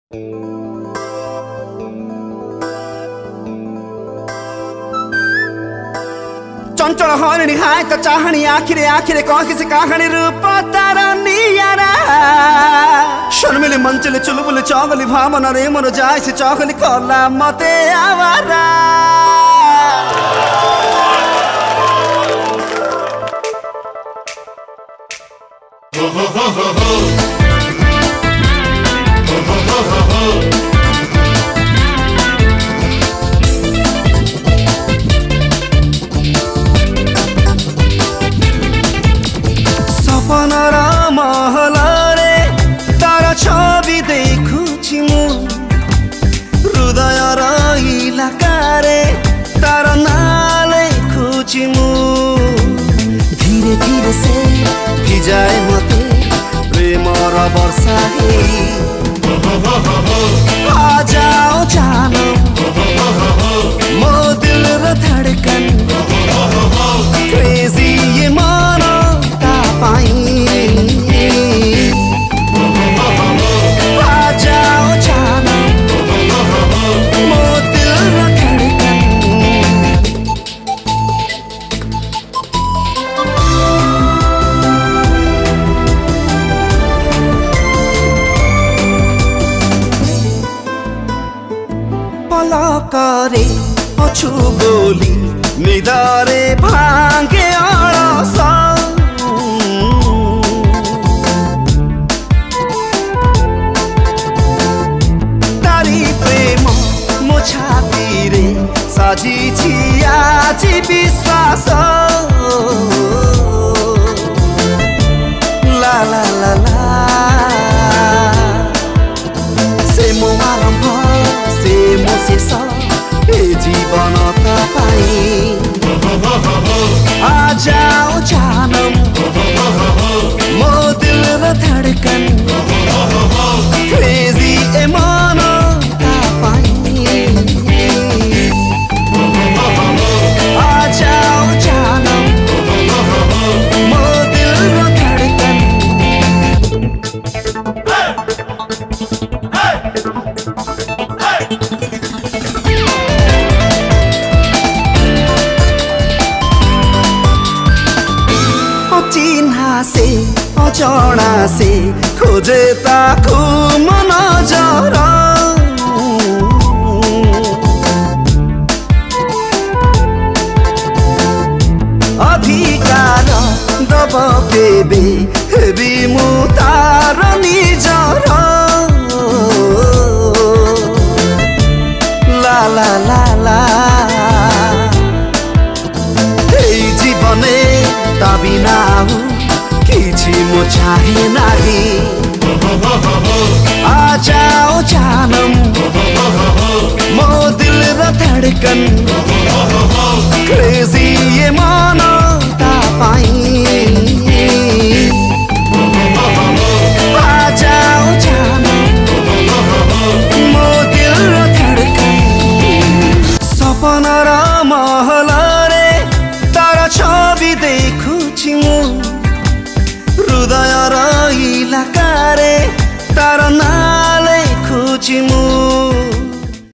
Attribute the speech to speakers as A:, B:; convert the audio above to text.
A: चंचल हरिणी हाय त चाहनी आखिरे आखिरे कह से कहानी रूप तारा नियारा शर्मिली मंचले चुलबुली चौगली भावना रे मन जाय से चौगली कला मते आवारा हो हो हो हो हो सपनार महलरे तारा छवि देखुछि मु हृदयर इलाकारे तारा नाले खुछि मु धीरे धीरे से भिजाए मते प्रेमर वर्षा हे आ जाओ जानम मो दिल र धड़कन क्रेजी ये मानो आ जाओ जानम मो दिल र धड़कन पलकरे अछु बोली निदरे भांगे अळस तारी प्रेम मो छातीरे साजिछि आजि विश्वास ला ला ला ला से मो आरंभ से मो शेष ए जीवन तपाईं आ जाओ जानम मो दिल र धड़कन क्रेजी ए मानो तपाईं आ जाओ जानम मो दिल र धड़कन चिन्हा से अजଣା से खोजे ताकु मन जरा अधिकार दब केबे हेबी मु तार निजर ला ला ला ला এই জীবনে ता बिना किछि मो चाहे नाही आ जाओ जानम मो दिल र धड़कन क्रेजी ये मानो तपाईं आ जाओ जानम मो दिल र धड़कन सपनार महलरे तारा छवि देखुछि मु हृदयर इलाकारे तारा नाले खुछि मु